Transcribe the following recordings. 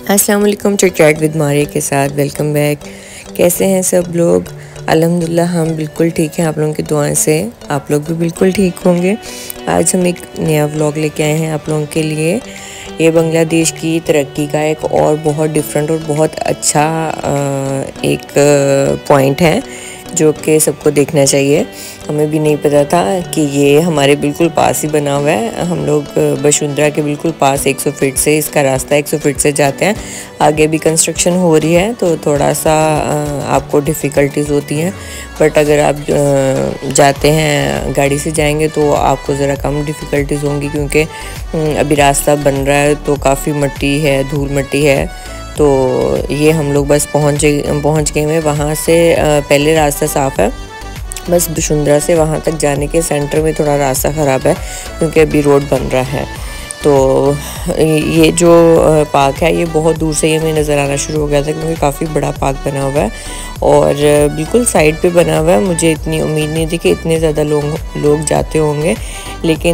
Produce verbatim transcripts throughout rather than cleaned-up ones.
अस्सलाम वालेकुम। Chit chat with Maria के साथ वेलकम बैक। कैसे हैं सब लोग? अल्हम्दुलिल्लाह हम बिल्कुल ठीक हैं, आप लोगों की दुआएं से आप लोग भी बिल्कुल ठीक होंगे। आज हम एक नया व्लॉग लेके आए हैं आप लोगों के लिए। ये बांग्लादेश की तरक्की का एक और बहुत डिफरेंट और बहुत अच्छा एक पॉइंट है जो कि सबको देखना चाहिए। हमें भी नहीं पता था कि ये हमारे बिल्कुल पास ही बना हुआ है। हम लोग बशुंधरा के बिल्कुल पास एक सौ फीट से इसका रास्ता एक सौ फीट से जाते हैं। आगे भी कंस्ट्रक्शन हो रही है तो थोड़ा सा आपको डिफ़िकल्टीज़ होती हैं, बट अगर आप जाते हैं गाड़ी से जाएंगे तो आपको ज़रा कम डिफ़िकल्टीज़ होंगी, क्योंकि अभी रास्ता बन रहा है तो काफ़ी मिट्टी है, धूल मिट्टी है। तो ये हम लोग बस पहुँच पहुँच गए हैं। वहाँ से पहले रास्ता साफ़ है, बस बशुंधरा से वहाँ तक जाने के सेंटर में थोड़ा रास्ता ख़राब है क्योंकि अभी रोड बन रहा है। तो ये जो पार्क है ये बहुत दूर से ही हमें नज़र आना शुरू हो गया था, क्योंकि काफ़ी बड़ा पार्क बना हुआ है और बिल्कुल साइड पे बना हुआ है। मुझे इतनी उम्मीद नहीं थी कि इतने ज़्यादा लोग लोग जाते होंगे, लेकिन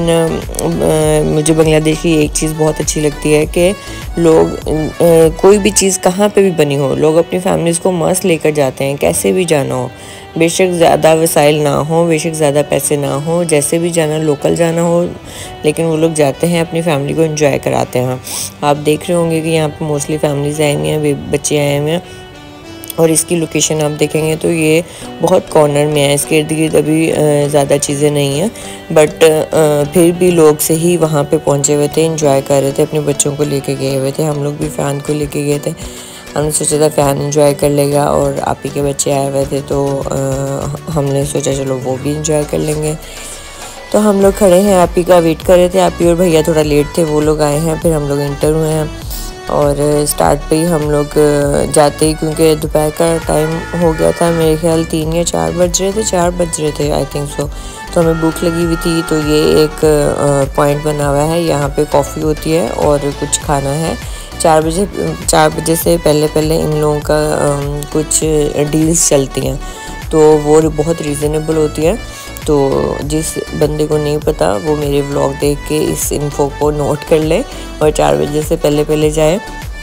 मुझे बांग्लादेश की एक चीज़ बहुत अच्छी लगती है कि लोग कोई भी चीज़ कहाँ पे भी बनी हो, लोग अपनी फैमिलीज़ को मस्त लेकर जाते हैं, कैसे भी जाना हो, बेशक ज़्यादा वसाइल ना हो, बेशक ज़्यादा पैसे ना हो, जैसे भी जाना, लोकल जाना हो, लेकिन वो लोग जाते हैं, अपनी फैमिली को एंजॉय कराते हैं। आप देख रहे होंगे कि यहाँ पे मोस्टली फैमिलीज़ आई हुई हैं, बच्चे आए हुए हैं। और इसकी लोकेशन आप देखेंगे तो ये बहुत कॉर्नर में है, इसके इर्द गिर्द अभी ज़्यादा चीज़ें नहीं हैं, बट फिर भी लोग से ही वहाँ पे पहुँचे हुए थे, एंजॉय कर रहे थे, अपने बच्चों को लेके गए हुए थे। हम लोग भी फ़ैन को लेके गए थे। हमने सोचा था फ़ैन एंजॉय कर लेगा और आप ही के बच्चे आए हुए थे तो आ, हमने सोचा चलो वो भी एंजॉय कर लेंगे। तो हम लोग खड़े हैं, आप ही का वेट कर रहे थे। आप ही और भैया थोड़ा लेट थे, वो लोग आए हैं, फिर हम लोग इंटर हुए हैं और स्टार्ट पे ही हम लोग जाते ही, क्योंकि दोपहर का टाइम हो गया था, मेरे ख्याल तीन या चार बज रहे थे चार बज रहे थे आई थिंक सो। तो हमें भूख लगी हुई थी। तो ये एक पॉइंट बना हुआ है, यहाँ पे कॉफ़ी होती है और कुछ खाना है। चार बजे चार बजे से पहले पहले इन लोगों का कुछ डील्स चलती हैं, तो वो बहुत रीज़नेबल होती है। तो जिस बंदे को नहीं पता वो मेरे व्लॉग देख के इस इन्फो को नोट कर ले और चार बजे से पहले पहले जाए,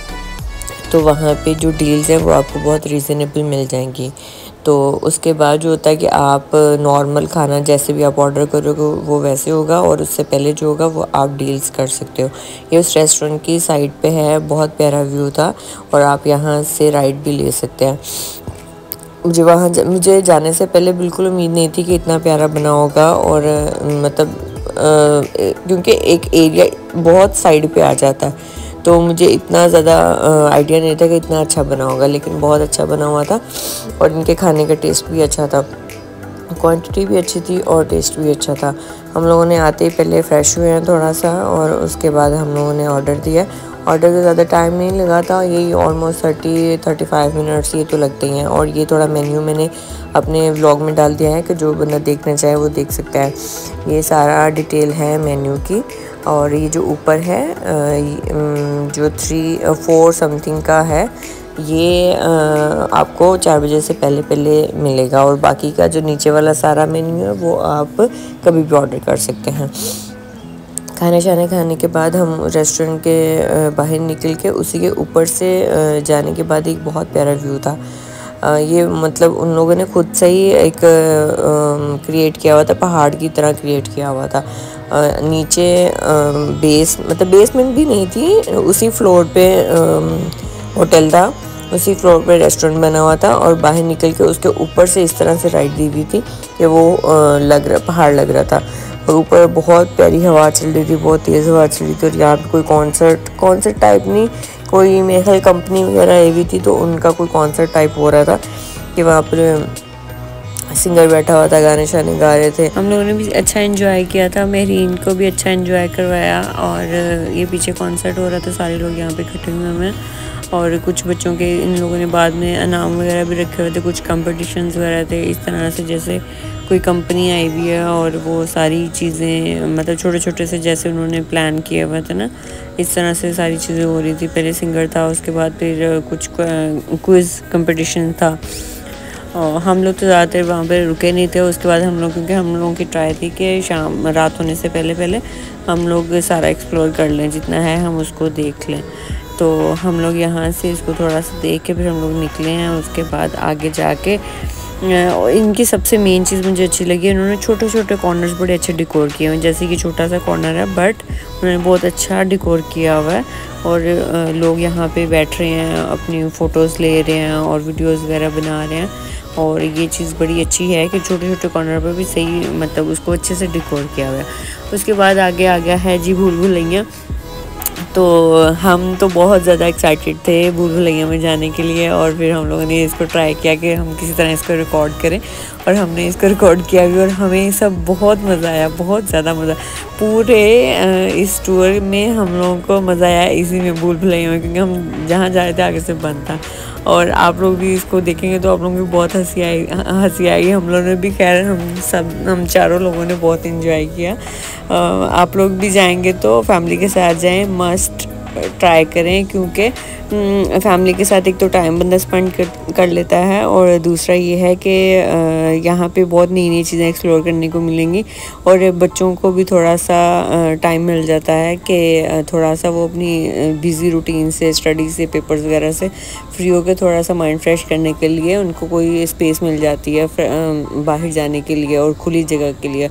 तो वहाँ पे जो डील्स हैं वो आपको बहुत रीज़नेबल मिल जाएंगी। तो उसके बाद जो होता है कि आप नॉर्मल खाना जैसे भी आप ऑर्डर करोगे वो वैसे होगा, और उससे पहले जो होगा वो आप डील्स कर सकते हो। ये उस रेस्टोरेंट की साइड पे है, बहुत प्यारा व्यू था और आप यहाँ से राइड भी ले सकते हैं। मुझे वहाँ जा, मुझे जाने से पहले बिल्कुल उम्मीद नहीं थी कि इतना प्यारा बना होगा, और मतलब क्योंकि एक एरिया बहुत साइड पे आ जाता है तो मुझे इतना ज़्यादा आइडिया नहीं था कि इतना अच्छा बना होगा, लेकिन बहुत अच्छा बना हुआ था और इनके खाने का टेस्ट भी अच्छा था, क्वांटिटी भी अच्छी थी और टेस्ट भी अच्छा था। हम लोगों ने आते ही पहले फ़्रेश हुए हैं थोड़ा सा और उसके बाद हम लोगों ने ऑर्डर दिया। ऑर्डर का ज़्यादा टाइम नहीं लगा था, यही almost thirty thirty five minutes ये तो लगते ही हैं। और ये थोड़ा मेन्यू मैंने अपने व्लॉग में डाल दिया है कि जो बंदा देखना चाहे वो देख सकता है। ये सारा डिटेल है मेन्यू की। और ये जो ऊपर है जो थ्री फोर समथिंग का है, ये आपको चार बजे से पहले पहले मिलेगा, और बाकी का जो नीचे वाला सारा मेन्यू है वो आप कभी भी ऑर्डर कर सकते हैं। खाने शाने खाने के बाद हम रेस्टोरेंट के बाहर निकल के उसी के ऊपर से जाने के बाद एक बहुत प्यारा व्यू था। ये मतलब उन लोगों ने खुद से ही एक क्रिएट किया हुआ था, पहाड़ की तरह क्रिएट किया हुआ था। नीचे बेस मतलब बेसमेंट भी नहीं थी, उसी फ्लोर पे होटल था, उसी फ्लोर पे रेस्टोरेंट बना हुआ था, और बाहर निकल के उसके ऊपर से इस तरह से राइड दी हुई थी कि वो लग रहा पहाड़ लग रहा था, और ऊपर बहुत प्यारी हवा चल रही थी, बहुत तेज़ हवा चल रही थी। और यहाँ पे कोई कॉन्सर्ट कॉन्सर्ट टाइप नहीं, कोई मेरे ख्याल कंपनी वगैरह आई हुई थी, तो उनका कोई कॉन्सर्ट टाइप हो रहा था कि वहाँ पर सिंगर बैठा हुआ था, गाने शाने गा रहे थे। हम लोगों ने भी अच्छा एंजॉय किया था, मेहरीन को भी अच्छा एंजॉय करवाया। और ये पीछे कॉन्सर्ट हो रहा था, सारे लोग यहाँ पे इकट्ठे हुए हैं, और कुछ बच्चों के इन लोगों ने बाद में इनाम वगैरह भी रखे हुए थे, कुछ कंपटीशंस वगैरह थे। इस तरह से जैसे कोई कंपनी आई हुई है और वो सारी चीज़ें मतलब छोटे छोटे से जैसे उन्होंने प्लान किया हुआ था ना, इस तरह से सारी चीज़ें हो रही थी। पहले सिंगर था, उसके बाद फिर कुछ क्विज़ कंपटीशन था, और हम लोग तो ज़्यादातर वहाँ पर रुके नहीं थे। उसके बाद हम लोग, क्योंकि हम लोगों की ट्राई थी कि शाम रात होने से पहले पहले हम लोग सारा एक्सप्लोर कर लें, जितना है हम उसको देख लें। तो हम लोग यहाँ से इसको थोड़ा सा देख के फिर हम लोग निकले हैं। उसके बाद आगे जाके इनकी सबसे मेन चीज़ मुझे अच्छी लगी, इन्होंने छोटे छोटे कॉर्नर्स बड़े अच्छे डिकोर किए हुए हैं। जैसे कि छोटा सा कॉर्नर है बट उन्होंने बहुत अच्छा डिकोर किया हुआ है और लोग यहाँ पे बैठ रहे हैं, अपनी फ़ोटोज़ ले रहे हैं और वीडियोस वगैरह बना रहे हैं। और ये चीज़ बड़ी अच्छी है कि छोटे छोटे कॉर्नर पर भी सही मतलब उसको अच्छे से डिकोर किया हुआ है। उसके बाद आगे आ गया है जी भूल भुलैया। तो हम तो बहुत ज़्यादा एक्साइटेड थे भूल भुलैया में जाने के लिए और फिर हम लोगों ने इसको ट्राई किया कि हम किसी तरह इसको रिकॉर्ड करें और हमने इसको रिकॉर्ड किया भी और हमें सब बहुत मज़ा आया, बहुत ज़्यादा मज़ा। पूरे इस टूर में हम लोगों को मज़ा आया इसी में भूल भुलैया में, क्योंकि हम जहाँ जा रहे थे आगे से बंद था। और आप लोग भी इसको देखेंगे तो आप लोगों को बहुत हंसी आई हंसी आई हम लोगों ने भी, खैर हम सब हम चारों लोगों ने बहुत एंजॉय किया। आप लोग भी जाएंगे तो फैमिली के साथ जाएं, मस्ट ट्राई करें, क्योंकि फैमिली के साथ एक तो टाइम बंदा स्पेंड कर, कर लेता है और दूसरा ये है कि यहाँ पे बहुत नई नई चीज़ें एक्सप्लोर करने को मिलेंगी और बच्चों को भी थोड़ा सा टाइम मिल जाता है कि थोड़ा सा वो अपनी बिज़ी रूटीन से, स्टडी से, पेपर्स वगैरह से फ्री होकर थोड़ा सा माइंड फ्रेश करने के लिए उनको कोई स्पेस मिल जाती है बाहर जाने के लिए और खुली जगह के लिए।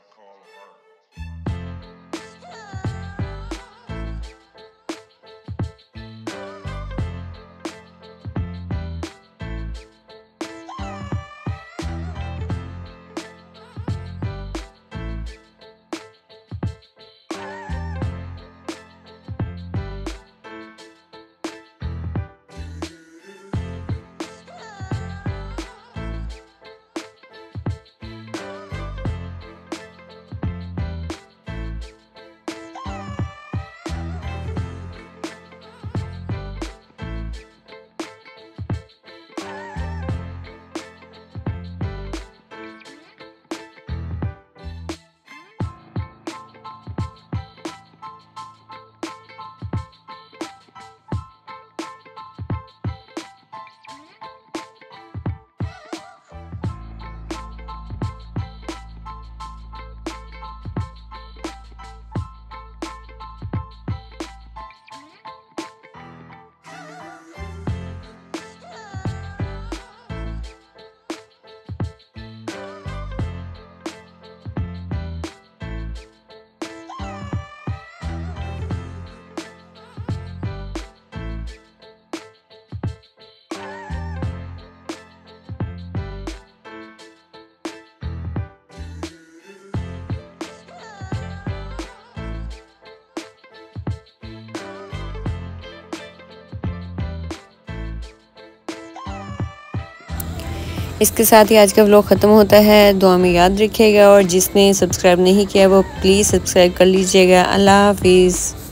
इसके साथ ही आज का व्लॉग ख़त्म होता है। दुआ में याद रखिएगा और जिसने सब्सक्राइब नहीं किया वो प्लीज़ सब्सक्राइब कर लीजिएगा। अल्लाह हाफिज़।